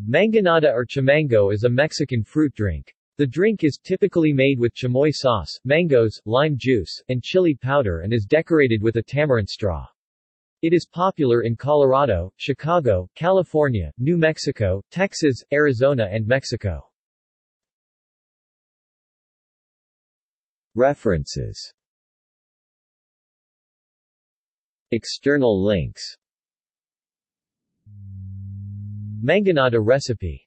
Mangonada or chamango is a Mexican fruit drink. The drink is typically made with chamoy sauce, mangoes, lime juice, and chili powder and is decorated with a tamarind straw. It is popular in Colorado, Chicago, California, New Mexico, Texas, Arizona and Mexico. References. External links. Mangonada recipe.